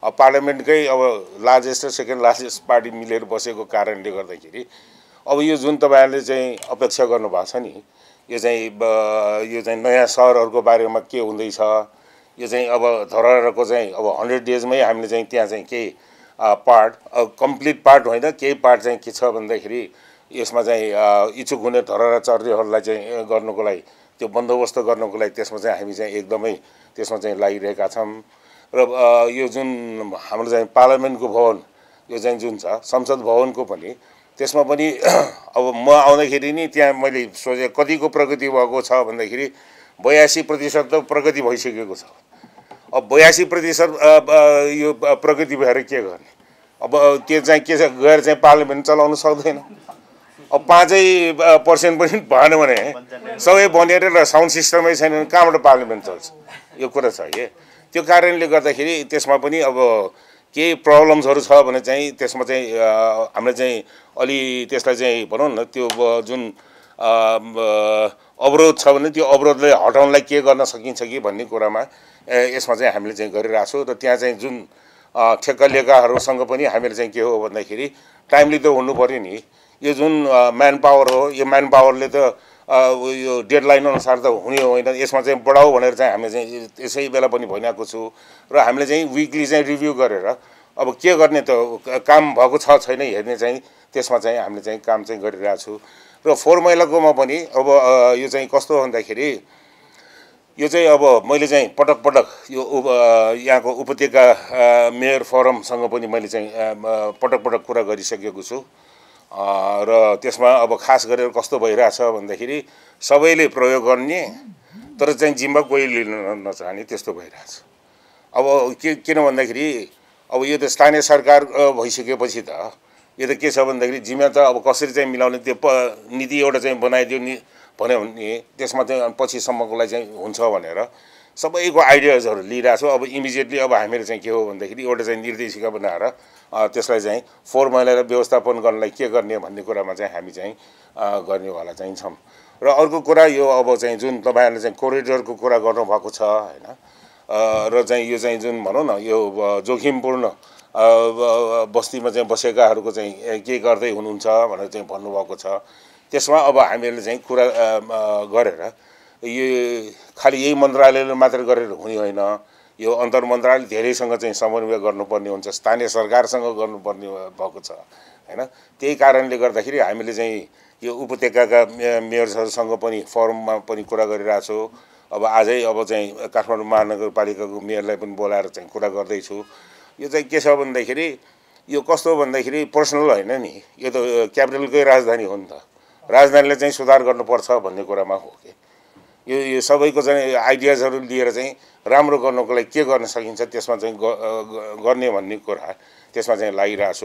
पार्लियामेन्टकै अब लार्जेस्ट र second largest party मिलेर बसेको कारणले गर्दाखेरि अब यो जुन तपाईहरुले चाहिँ अपेक्षा गर्नुभएको छ नि यो चाहिँ नयाँ सहरहरुको बारेमा के हुँदैछ यो चाहिँ अब धरोहरको चाहिँ अब 100 डेजमै हामीले चाहिँ त्यहाँ चाहिँ केही पार्ट कम्प्लिट पार्ट होइन केही पार्ट चाहिँ के छ भन्दाखेरि यसमा चाहिँ इच्छुक हुने धरोहर चर्नेहरूलाई चाहिँ गर्नको लागि त्यो बन्दोबस्त गर्नको लागि त्यसमा चाहिँ हामी चाहिँ एकदमै त्यसमा चाहिँ लागिरहेका छौं र यो जुन हाम्रो चाहिँ पार्लियामेन्टको भवन यो चाहिँ जुन छ संसद भवनको पनि त्यसमा पनि अब म आउँदाखेरि नि त्यहाँ मैले सोचे कतिको प्रगति भएको छ भन्दाखेरि 82% त प्रगति भइसकेको छ अब 82% यो प्रगति भएर के गर्ने अब त्यो चाहिँ के छ गएर चाहिँ पार्लियामेन्ट चलाउन सक्दैन अब 5% पनि भएन भने सबै बनेर र साउन्ड सिस्टमै छैन कहाँबाट पार्लियामेन्ट चल्छ यो कुरा छ के त्यो कारणले गर्दाखेरि त्यसमा पनि अब केही प्रब्लम्सहरु छ भने चाहिँ त्यसमा चाहिँ हामीले चाहिँ अलि त्यसलाई चाहिँ भनौं न त्यो जुन अवरोध छ भने त्यो अवरोधले हटाउनलाई के गर्न सकिन्छ कि भन्ने कुरामा यसमा चाहिँ हामीले चाहिँ गरिरहेको छौं र त्यहाँ चाहिँ जुन ठेक्का लेखाहरुसँग पनि हामीले चाहिँ के हो भन्दाखेरि टाइमली त हुनु पर्यो नि यो जुन म्यान पावर हो यो म्यान पावरले त यो डेडलाइन अनुसार त हुने होइन यसमा चाहिँ बढाऊ भनेर चाहिँ हामीले चाहिँ त्यसै बेला पनि भनिएको छु र हामीले चाहिँ वीकली चाहिँ रिभ्यू गरेर अब के गर्ने त काम भएको छ छैन हेर्ने चाहिँ त्यसमा चाहिँ हामीले चाहिँ काम चाहिँ गरिरहेको छु र फोहोर मैलाकोमा पनि अब यो चाहिँ कस्तो भन्दाखेरि यो चाहिँ अब मैले चाहिँ पटक पटक यो यहाँको उपत्यका मेयर फोरमसँग पनि मैले चाहिँ पटक पटक कुरा गरिसकेको छु र त्यसमा अब खास गरेर कस्तो भइरहेछ भन्दाखेरि सबैले प्रयोग गर्ने तर चाहिँ जिम्मा कोही लिन नचाहने त्यस्तो भइरहेछ अब किन भन्दाखेरि अब यो त स्थानीय सरकार भइसकेपछि त यो त के छ भन्दाखेरि जिम्मा त अब कसरी चाहिँ मिलाउने त्यो नीति एउटा चाहिँ बनाइदियो नि भन्यो भने त्यसमा चाहिँ पछिसम्मको लागि चाहिँ हुन्छ भनेर सबैको आइडियाजहरु लिइरहेको छु अब इमिडिएटली अब हामीले चाहिँ के हो भन्दाखेरि एउटा चाहिँ निर्देशिका बनाएर त्यसलाई चाहिँ फोहोर मैलालाई व्यवस्थापन गर्नलाई के गर्ने भन्ने कुरामा चाहिँ हामी चाहिँ गर्नेवाला चाहिँ छौं र अर्को कुरा यो अब चाहिँ जुन तपाईहरुले चाहिँ कोरिडोरको कुरा गर्नु भएको छ हैन र चाहिँ यो चाहिँ जुन भनौं न यो जोखिमपूर्ण बस्तीमा चाहिँ बसेकाहरुको चाहिँ के गर्दै हुनुहुन्छ भनेर चाहिँ भन्नुभएको छ त्यसमा अब हामीले चाहिँ कुरा गरेर यो खाली यही मन्त्रालयले मात्र गरेर हुने होइन यो अन्तर मन्त्रालय धेरैसँग चाहिँ समन्वय गर्नुपर्ने हुन्छ स्थानीय सरकारसँग गर्नुपर्ने भएको छ हैन त्यही कारणले गर्दाखेरि हामीले चाहिँ यो उपत्यकाका मेयरहरुसँग पनि फोरममा पनि कुरा गरिरहेको छु अब आजै अब चाहिँ काठमाडौँ महानगरपालिकाको मेयरलाई पनि बोलाएर चाहिँ कुरा गर्दै छु यो चाहिँ के छ भन्दाखेरि यो कस्तो भन्दाखेरि पर्सनल हैन नि यो त क्यापिटलकै राजधानी हो नि त राजधानीले चाहिँ सुधार गर्नुपर्छ भन्ने कुरामा हो के यो सबैको चाहिँ आइडियाजहरु लिएर चाहिँ राम्रो गर्नको लागि के गर्न सकिन्छ त्यसमा चाहिँ गर्ने भन्ने कुरा त्यसमा चाहिँ लागिरहेको छु